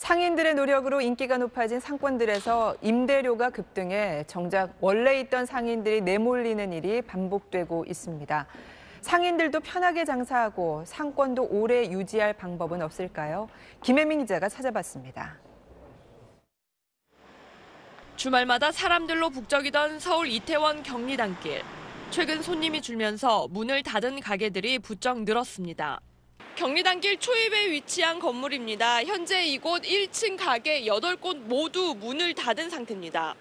상인들의 노력으로 인기가 높아진 상권들에서 임대료가 급등해 정작 원래 있던 상인들이 내몰리는 일이 반복되고 있습니다. 상인들도 편하게 장사하고 상권도 오래 유지할 방법은 없을까요? 김혜민 기자가 찾아봤습니다. 주말마다 사람들로 북적이던 서울 이태원 경리단길. 최근 손님이 줄면서 문을 닫은 가게들이 부쩍 늘었습니다. 경리단길 초입에 위치한 건물입니다. 현재 이곳 1층 가게 8곳 모두 문을 닫은 상태입니다.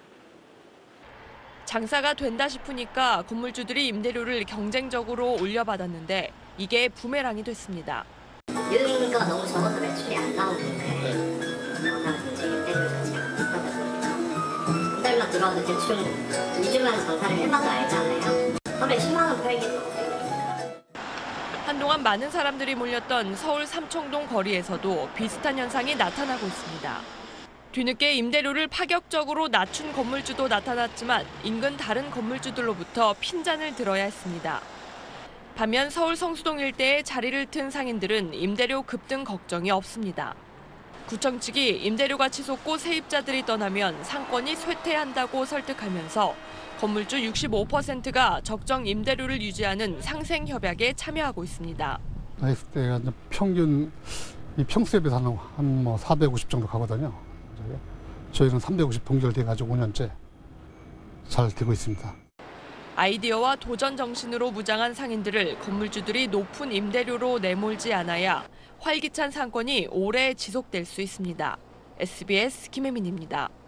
장사가 된다 싶으니까 건물주들이 임대료를 경쟁적으로 올려받았는데 이게 부메랑이 됐습니다. 인가가 너무 적어서 매출이 안 나오는데 워낙 이제 임대료 자체가 비싸다 보니까 한 달만 들어와도 대충 2주만 장사를 해봐도 알잖아요. 하루에 10만 원 팔기도 어려워요. 한동안 많은 사람들이 몰렸던 서울 삼청동 거리에서도 비슷한 현상이 나타나고 있습니다. 뒤늦게 임대료를 파격적으로 낮춘 건물주도 나타났지만 인근 다른 건물주들로부터 핀잔을 들어야 했습니다. 반면 서울 성수동 일대에 자리를 튼 상인들은 임대료 급등 걱정이 없습니다. 구청 측이 임대료가 치솟고 세입자들이 떠나면 상권이 쇠퇴한다고 설득하면서 건물주 65%가 적정 임대료를 유지하는 상생협약에 참여하고 있습니다. X대가 평균 이 평수에 비해서 한 450 정도 가거든요. 저희는 350 동결돼가지고 5년째 잘 되고 있습니다. 아이디어와 도전 정신으로 무장한 상인들을 건물주들이 높은 임대료로 내몰지 않아야 활기찬 상권이 오래 지속될 수 있습니다. SBS 김혜민입니다.